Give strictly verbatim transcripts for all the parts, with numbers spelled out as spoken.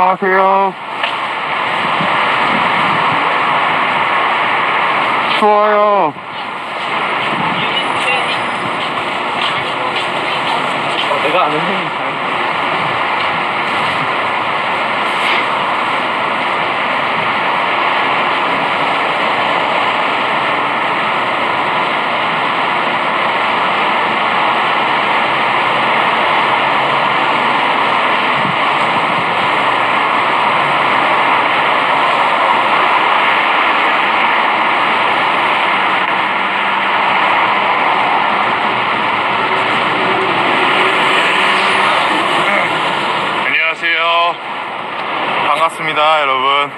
안녕하세요. 추워요. 내가 아는 형이 잘. 반갑습니다, 여러분.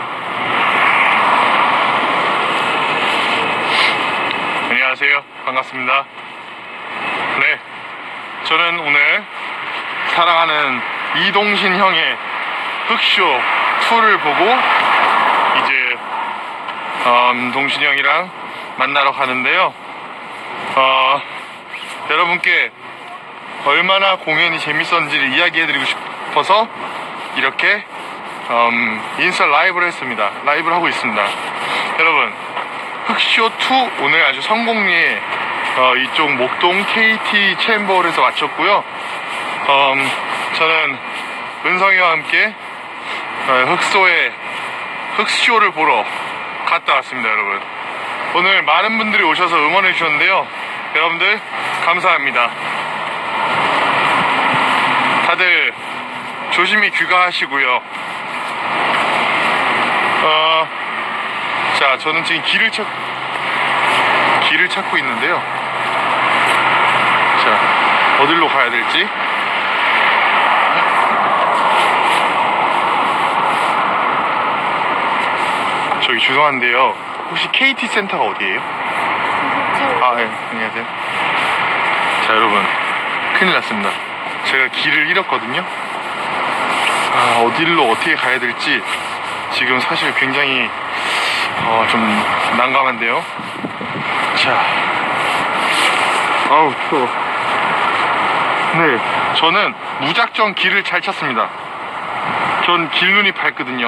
안녕하세요. 반갑습니다. 네, 저는 오늘 사랑하는 이동신 형의 흑쇼 이를 보고 이제 음, 동신이 형이랑 만나러 가는데요. 어, 여러분께 얼마나 공연이 재밌었는지를 이야기해드리고 싶어서 이렇게 음, 인스타 라이브를 했습니다. 라이브를 하고 있습니다. 여러분, 흑쇼 이 오늘 아주 성공리에 어, 이쪽 목동 케이티 챔버홀에서 마쳤고요. 음, 저는 은성이와 함께 어, 흑소의 흑쇼를 보러 갔다 왔습니다. 여러분, 오늘 많은 분들이 오셔서 응원해 주셨는데요. 여러분들 감사합니다. 다들 조심히 귀가하시고요. 어, 자, 저는 지금 길을 찾, 길을 찾고 있는데요. 자, 어디로 가야 될지. 저기 죄송한데요. 혹시 케이티 센터가 어디예요? 아, 예, 안녕하세요. 자, 여러분, 큰일 났습니다. 제가 길을 잃었거든요. 아, 어디로 어떻게 가야 될지 지금 사실 굉장히 어, 좀 난감한데요. 자, 아우 추워. 네, 저는 무작정 길을 잘 찾습니다. 전 길눈이 밝거든요.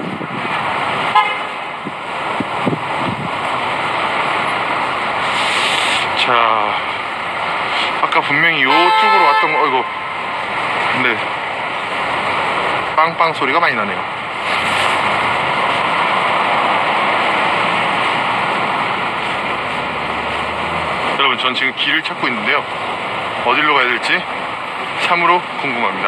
자, 아까 분명히 이쪽으로 왔던 거, 어이구. 근데 빵빵 소리가 많이 나네요. 여러분, 전 지금 길을 찾고 있는데요. 어디로 가야 될지 참으로 궁금합니다.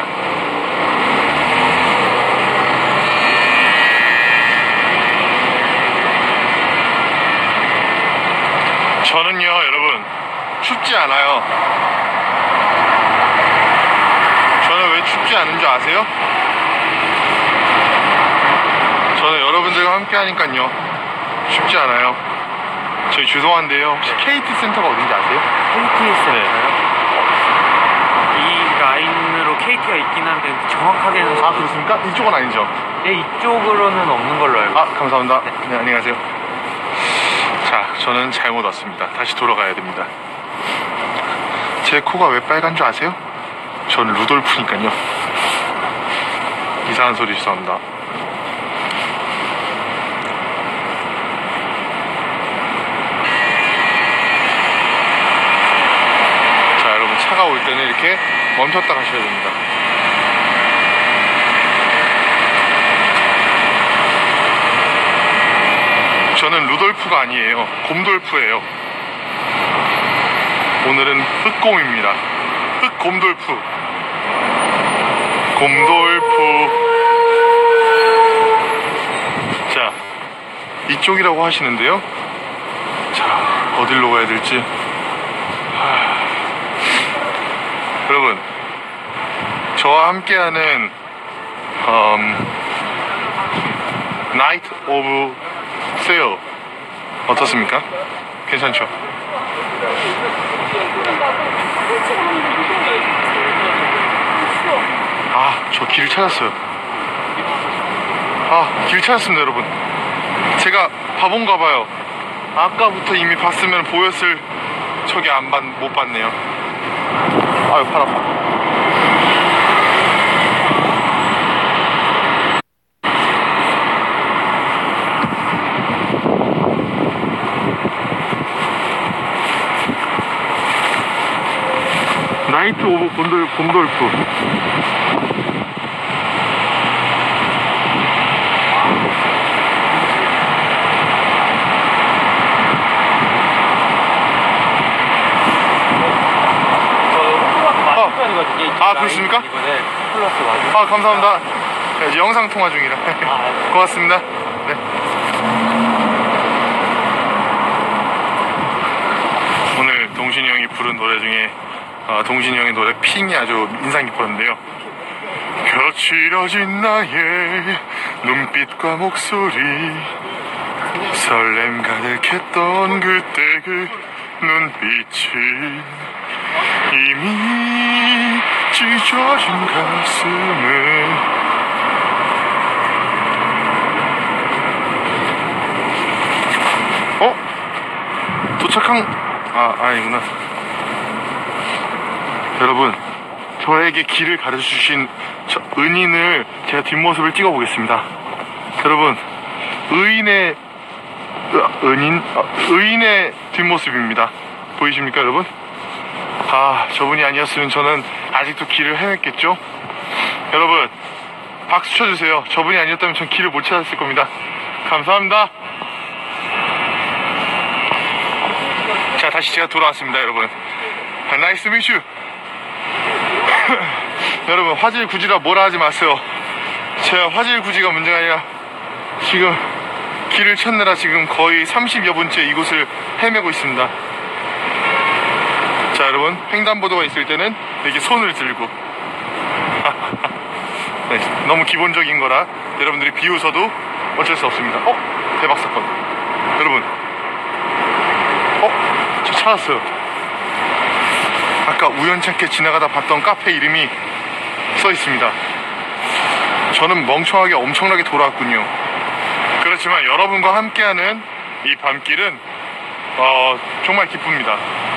저는요, 여러분, 춥지 않아요. 저는 왜 춥지 않은 줄 아세요? 저는 여러분들과 함께 하니까요, 춥지 않아요. 저희 죄송한데요, 혹시 네. 케이티 센터가 어딘지 아세요? 케이티 센터요? 이 라인으로 케이티가 있긴 한데 정확하게는. 아, 그렇습니까? 이쪽은 아니죠? 네, 이쪽으로는 없는 걸로 알고. 아, 감사합니다. 네, 네, 안녕하세요. 자, 저는 잘못 왔습니다. 다시 돌아가야 됩니다. 제 코가 왜 빨간 줄 아세요? 전 루돌프니까요. 이상한 소리 죄송합니다. 자, 여러분, 차가 올 때는 이렇게 멈췄다 가셔야 됩니다. 저는 루돌프가 아니에요. 곰돌프예요. 오늘은 흑곰입니다. 흑곰돌프. 곰돌프. 자, 이쪽이라고 하시는데요. 자, 어디로 가야 될지. 하... 여러분, 저와 함께하는 음, 나이트 오브 세일 어떻습니까? 괜찮죠? 아, 저 길을 찾았어요. 아, 길 찾았습니다, 여러분. 제가 바본가 봐요. 아까부터 이미 봤으면 보였을 척이 안 봤, 못 봤네요. 아유, 팔 아파. 나이트 오브 곰돌, 곰돌프. 아, 그렇습니까? 이번에 플러스 맞아. 아, 감사합니다. 네, 이제 영상 통화 중이라. 아, 고맙습니다. 네. 오늘 동신이 형이 부른 노래 중에 어, 동신이 형의 노래 핑이 아주 인상 깊었는데요. 거칠어진 나의 눈빛과 목소리, 설렘 가득했던 그때 그 눈빛이 이미 찢어진 가슴에 어? 도착한 아 아니구나. 여러분, 저에게 길을 가르쳐주신 저 은인을 제가 뒷모습을 찍어보겠습니다. 여러분, 의인의 으, 은인 아, 의인의 뒷모습입니다. 보이십니까 여러분? 아, 저분이 아니었으면 저는 아직도 길을 헤맸겠죠? 여러분, 박수 쳐주세요. 저분이 아니었다면 전 길을 못 찾았을 겁니다. 감사합니다. 자, 다시 제가 돌아왔습니다, 여러분. 나이스 미슈. 여러분, 화질 구지라 뭐라 하지 마세요. 제가 화질 구지가 문제가 아니라 지금 길을 찾느라 지금 거의 삼십여 분째 이곳을 헤매고 있습니다. 자, 여러분, 횡단보도가 있을 때는 이렇게 손을 들고 네, 너무 기본적인 거라 여러분들이 비웃어도 어쩔 수 없습니다. 어? 대박 사건. 여러분, 어? 저 찾았어요. 아까 우연찮게 지나가다 봤던 카페 이름이 써 있습니다. 저는 멍청하게 엄청나게 돌아왔군요. 그렇지만 여러분과 함께하는 이 밤길은 어, 정말 기쁩니다.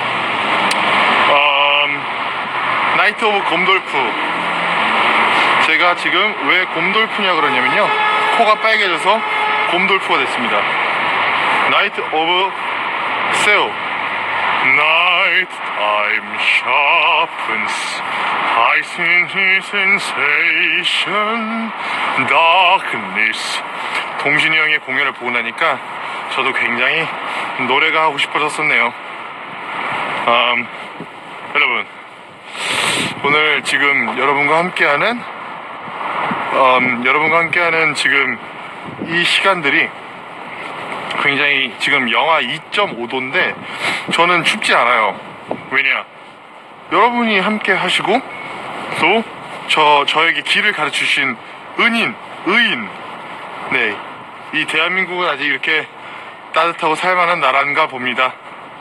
음, 나이트 오브 곰돌프. 제가 지금 왜 곰돌프냐 그러냐면요, 코가 빨개져서 곰돌프가 됐습니다. 나이트 오브 세오. Night time sharpens icy sensation darkness. 동신이 형의 공연을 보고 나니까 저도 굉장히 노래가 하고 싶어졌었네요. 음, 여러분, 오늘 지금 여러분과 함께하는 음, 여러분과 함께하는 지금 이 시간들이 굉장히 지금 영하 이 점 오 도인데 저는 춥지 않아요. 왜냐? 여러분이 함께 하시고 또 저, 저에게 길을 가르치신 은인, 의인. 네, 이 대한민국은 아직 이렇게 따뜻하고 살만한 나라인가 봅니다.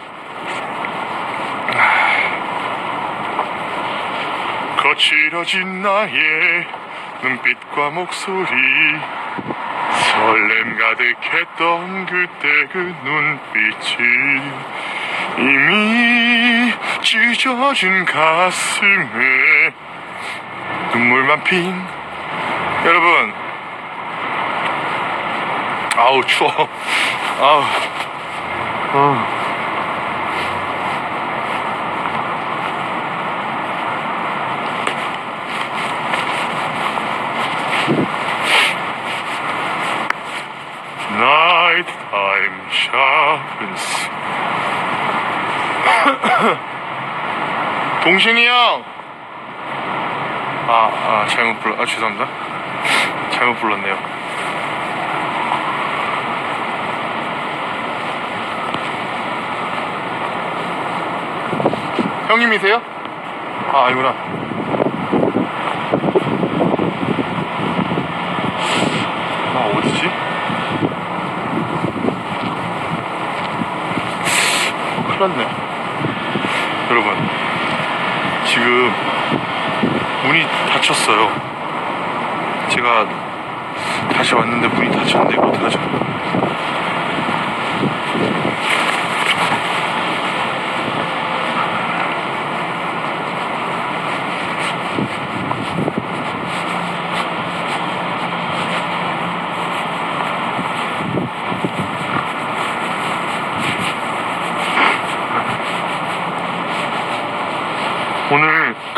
거칠어진 나의 눈빛과 목소리, 설렘 가득했던 그때 그 눈빛이 이미 찢어진 가슴에 눈물만 핀. 여러분, 아우 추워. 아우 어. Night time sharpens. 동신이 형! 아, 아, 잘못 불러, 아, 죄송합니다. 잘못 불렀네요. 형님이세요? 아, 아니구나. 아, 어디지? 큰일 났네. 여러분, 지금 문이 닫혔어요. 제가 다시 왔는데 문이 닫혔는데 이거 어떡하죠? 오늘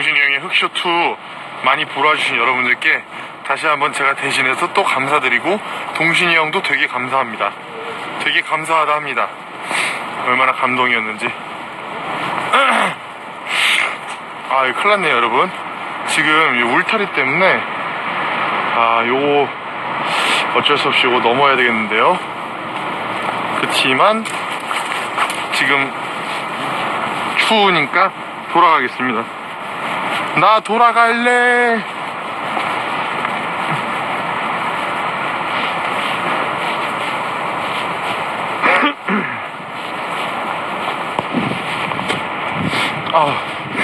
동신이 형의 흑쇼투 많이 보러 주신 여러분들께 다시 한번 제가 대신해서 또 감사드리고, 동신이 형도 되게 감사합니다. 되게 감사하다 합니다. 얼마나 감동이었는지. 아, 이거 큰일 났네요, 여러분. 지금 이 울타리 때문에, 아, 요거 어쩔 수 없이 요거 넘어야 되겠는데요. 그치만 지금 추우니까 돌아가겠습니다. 나 돌아갈래. 아.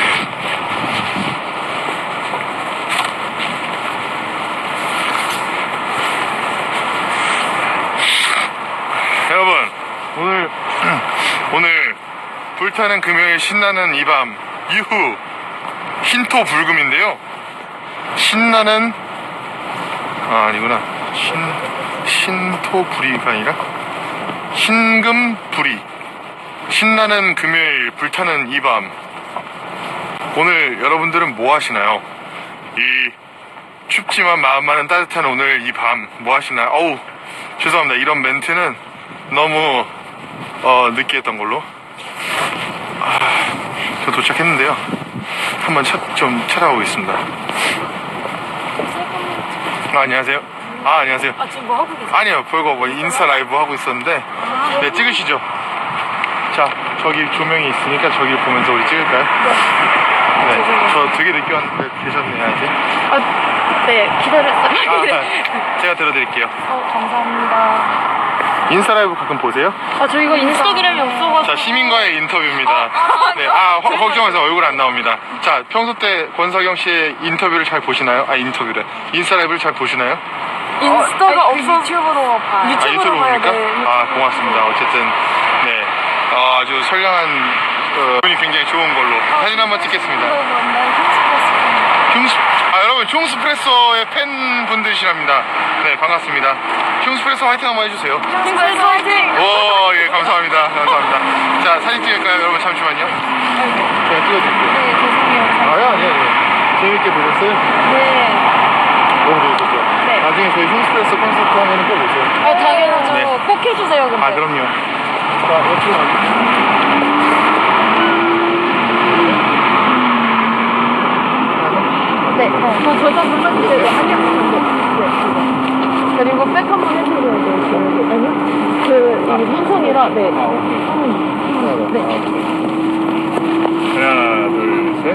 여러분, 오늘 오늘 불타는 금요일 신나는 이 밤 유후 흰토 불금인데요. 신나는 아 아니구나 신 신토 불이가 아니라 신금불이 신나는 금요일 불타는 이 밤. 오늘 여러분들은 뭐 하시나요? 이 춥지만 마음만은 따뜻한 오늘 이 밤 뭐 하시나요? 어우 죄송합니다. 이런 멘트는 너무 어, 느끼했던 걸로. 아, 저 도착했는데요. 한번 차, 좀 찾아보겠습니다. 아, 안녕하세요. 아, 안녕하세요. 아, 지금 뭐 하고 계세요? 아니요, 별거 뭐 인스타 라이브 하고 있었는데. 네, 찍으시죠. 자, 저기 조명이 있으니까 저기를 보면서 우리 찍을까요? 네. 네, 저 되게 늦게 왔는데 계셨네요, 아직. 아, 네, 기다렸어요. 아, 제가 들어드릴게요. 어, 감사합니다. 인스타 라이브 가끔 보세요? 아, 저 이거 인스타그램이 없어가지고. 자, 시민과의 인터뷰입니다. 아, 네, 아, 허- 걱정해서 얼굴 안 나옵니다. 자, 평소 때 권석영 씨의 인터뷰를 잘 보시나요? 아, 인터뷰래. 인스타 라이브를 잘 보시나요? 인스타가 없어. 유튜브로 봐요. 아, 유튜브로 유튜브 봐야 보니까? 돼. 아, 고맙습니다. 어쨌든, 네. 어, 아주 선량한, 어, 분이 굉장히 좋은 걸로. 사진 한번 찍겠습니다. 이거 뭔데? 흉스프레스. 흉스, 아, 여러분, 흉스프레소의 팬분들이시랍니다. 네, 반갑습니다. 흉스프레소 화이팅 한번 해주세요. 흉스프레스 화이팅! 오, 예, 감사합니다. 감사합니다. 자, 사진 찍을까요? 여러분, 잠시만요. 제가 찍어줄게요. 네, 죄송해요. 아유, 아니에요, 아니에요. 재밌게 보셨어요? 네. 너무 재밌었죠? 네. 나중에 저희 흉스프레소 콘서트 하면 꼭 오세요. 아, 당연하죠. 네. 꼭 해주세요, 근데. 아, 그럼요. 자, 이쪽으로 가주세요. 네. 어, 저 절단 눌러주세요. 네, 아니요. 네, 네. 그리고 백 한 번 해주세요. 네. 아니요? 그, 이게 흰손이라, 네. 아, 오케이. 음, 네. 하나, 둘, 셋.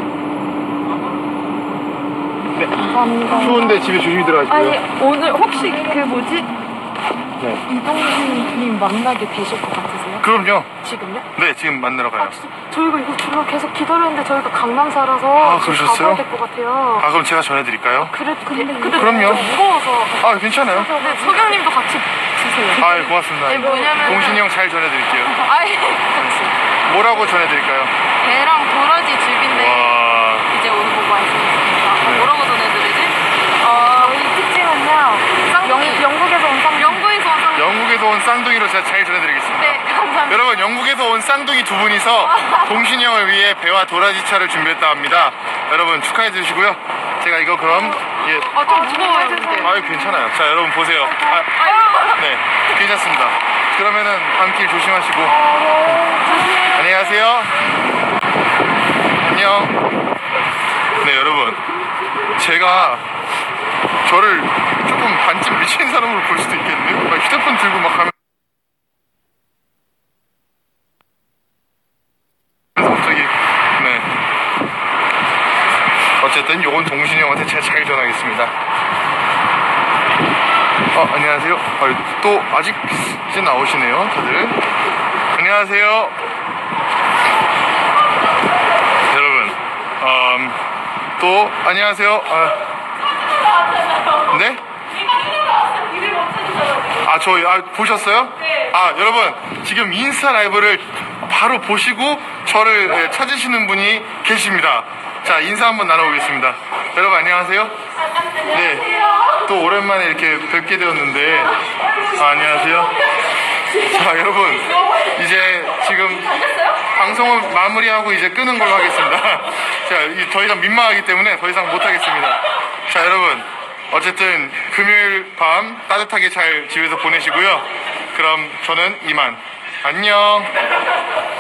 네. 감사합니다. 추운데 집에 조심히 들어가시고요. 아니, 오늘 혹시 그 뭐지? 네. 이동진님 만나게 되실 것 같으세요? 그럼요. 지금요? 네, 지금 만나러 가요. 아, 진짜 저희가 이거 주로 계속 기다렸는데 저희가 강남 살아서 아, 지금 그러셨어요? 가봐야 될 것 같아요. 아, 그럼 제가 전해드릴까요? 그래, 근데, 근데 그럼요. 좀 무거워서. 아, 괜찮아요. 네, 석영님도 같이 드세요. 아, 예, 고맙습니다. 네, 뭐냐면은- 동신이 형 잘 전해드릴게요. 아예 같이. 뭐라고 전해드릴까요? 배랑 도라지 즙인데 와, 이제 오늘 보고 말씀드렸으니까 네. 뭐라고 전해드리지? 어, 저희 특징은요. 영, 영국에서 온 쌍둥이. 영국에서 온 쌍둥이. 영국에서 온 쌍둥이로 제가 잘 전해드리겠습니다. 네, 감사합니다. 여러분, 영국에서 온 쌍둥이 두 분이서 동신이 형을 위해 배와 도라지차를 준비했다 합니다. 여러분, 축하해 주시고요. 제가 이거 그럼, 예. 아, 좀 무거워요, 근데. 아유, 괜찮아요. 자, 여러분 보세요. 아, 아유. 네, 괜찮습니다. 그러면은 밤길 조심하시고. 조심해요. 안녕하세요. 안녕. 네, 여러분. 제가 저를 조금 반쯤 미친 사람으로 볼 수도 있겠네요. 막 휴대폰 들고 막 가면. 갑자기, 네. 어쨌든 요건 동신이 형한테 제가 잘 전하겠습니다. 어, 안녕하세요. 아, 또 아직 이제 나오시네요, 다들. 안녕하세요. 여러분, 음, 또 안녕하세요. 아, 네? 아, 저, 아, 보셨어요? 아, 여러분, 지금 인스타 라이브를 바로 보시고 저를 예, 찾으시는 분이 계십니다. 자, 인사 한번 나눠보겠습니다. 여러분, 안녕하세요. 네. 또 오랜만에 이렇게 뵙게 되었는데, 아, 안녕하세요. 자, 여러분, 이제 지금 방송을 마무리하고 이제 끄는 걸로 하겠습니다. 자, 이- 더 이상 민망하기 때문에 더 이상 못하겠습니다. 자, 여러분. 어쨌든 금요일 밤 따뜻하게 잘 집에서 보내시고요. 그럼 저는 이만. 안녕.